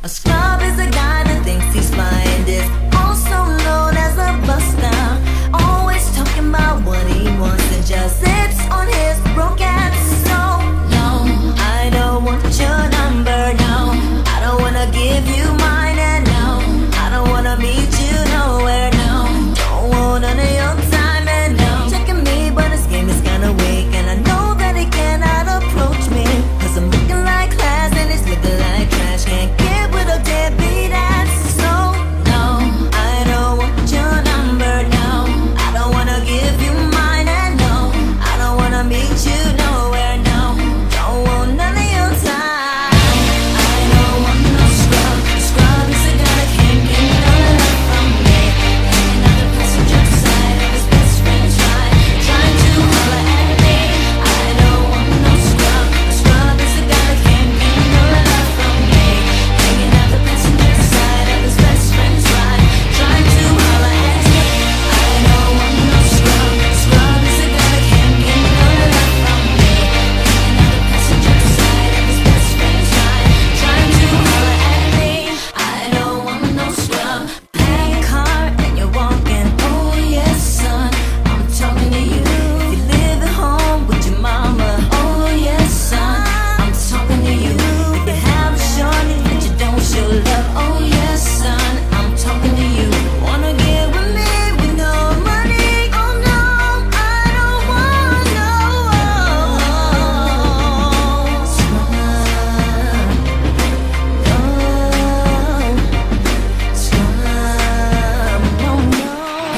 A scrub is a guy that thinks he's flying this, also known as a buster. Always talking about what he wants and just sits on his broke ass. So, no, I don't want your number, no. I don't wanna give you mine, and no, I don't wanna meet you nowhere, no. Don't want none of your time, and no. Checking me, but his game is kinda weak, and I know that he cannot approach me, 'cause I'm looking like class and he's looking like trash. Can't get with a deadbeat ass. So, no, I don't want your number, no. I don't wanna give you mine, and no, I don't wanna meet you nowhere, no. Don't want none of your time. I don't want no scrub. Scrub is a guy that can't get no love from me. Hanging out the passenger side of his best friend's ride, trying to holler at me. I don't want no scrub. Scrub is a guy that can't get no love from me. Hanging out the passenger side of his best friend's ride, trying to holler at me. I don't want no scrub. Scrub is a guy that can't get no love from me. Hanging out the passenger side of his best friend's ride, trying to holler at me. I don't want no scrub. Hey, car and you're walking, oh yes son, I'm talking to you. If you live at home with your mama, oh yes son, I'm talking to you. If you have a shorty that you don't show love, oh yes son, I'm talking to you. Wanna get with me with no money? Oh no, I don't want no scrub. No scrub, no, no.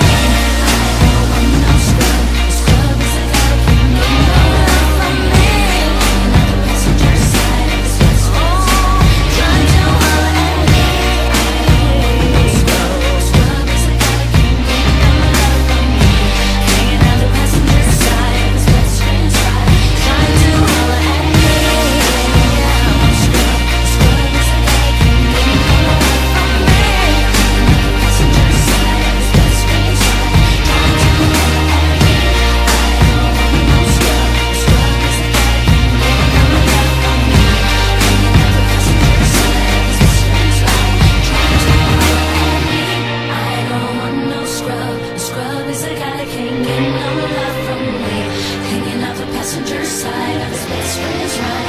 No scrub. Scrub is a guy that can't get no love from me. Hanging out the passenger side of his best friend's ride, trying to holler at me. No scrub. Scrub is a guy that can't get no love from me. Hanging out the passenger side of his best friend's ride, trying to holler at me. No scrub. Scrub is a guy that can't get no love from me. Hanging out the passenger side of his best friend's ride, trying to holler at me. I don't want no scrub. Scrub is a guy that can't get no love from me. Hanging out the passenger side of his best friend's ride, trying to holler at me. I don't want no scrub. Scrub is a guy that can't get no love from me. Hanging out the passenger side of his best friend's ride,